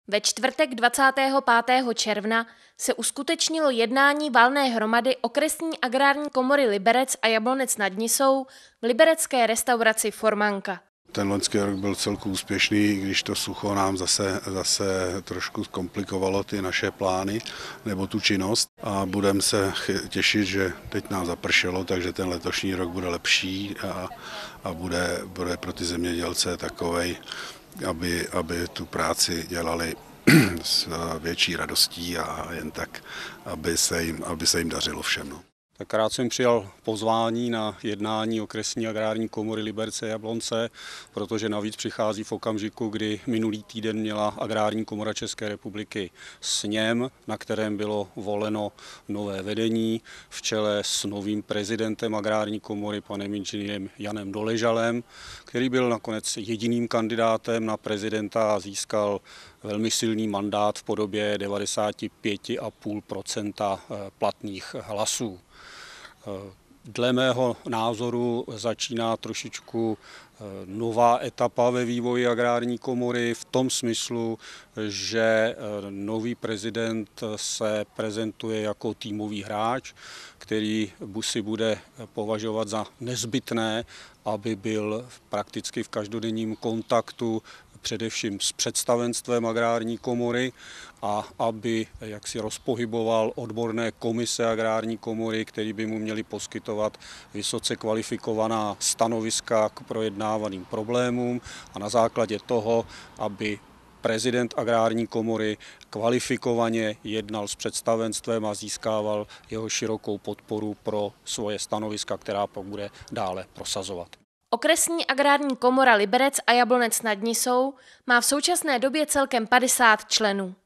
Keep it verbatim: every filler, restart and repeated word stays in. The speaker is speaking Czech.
Ve čtvrtek dvacátého pátého června se uskutečnilo jednání valné hromady Okresní agrární komory Liberec a Jablonec nad Nisou v liberecké restauraci Formanka. Ten loňský rok byl celku úspěšný, když to sucho nám zase, zase trošku zkomplikovalo ty naše plány nebo tu činnost. A budeme se těšit, že teď nám zapršelo, takže ten letošní rok bude lepší a, a bude, bude pro ty zemědělce takovej, aby, aby tu práci dělali s větší radostí a jen tak, aby se jim, aby se jim dařilo všem. Tak rád jsem přijal pozvání na jednání Okresní agrární komory Liberce a Jablonce, protože navíc přichází v okamžiku, kdy minulý týden měla Agrární komora České republiky sněm, na kterém bylo voleno nové vedení v čele s novým prezidentem Agrární komory, panem inženýrem Janem Doležalem, který byl nakonec jediným kandidátem na prezidenta a získal velmi silný mandát v podobě devadesát pět celá pět procenta platných hlasů. Dle mého názoru začíná trošičku nová etapa ve vývoji agrární komory v tom smyslu, že nový prezident se prezentuje jako týmový hráč, který si bude považovat za nezbytné, aby byl prakticky v každodenním kontaktu především s představenstvem agrární komory a aby jaksi rozpohyboval odborné komise agrární komory, které by mu měly poskytovat vysoce kvalifikovaná stanoviska k projednávaným problémům a na základě toho, aby prezident agrární komory kvalifikovaně jednal s představenstvem a získával jeho širokou podporu pro svoje stanoviska, která pak bude dále prosazovat. Okresní agrární komora Liberec a Jablonec nad Nisou má v současné době celkem padesát členů.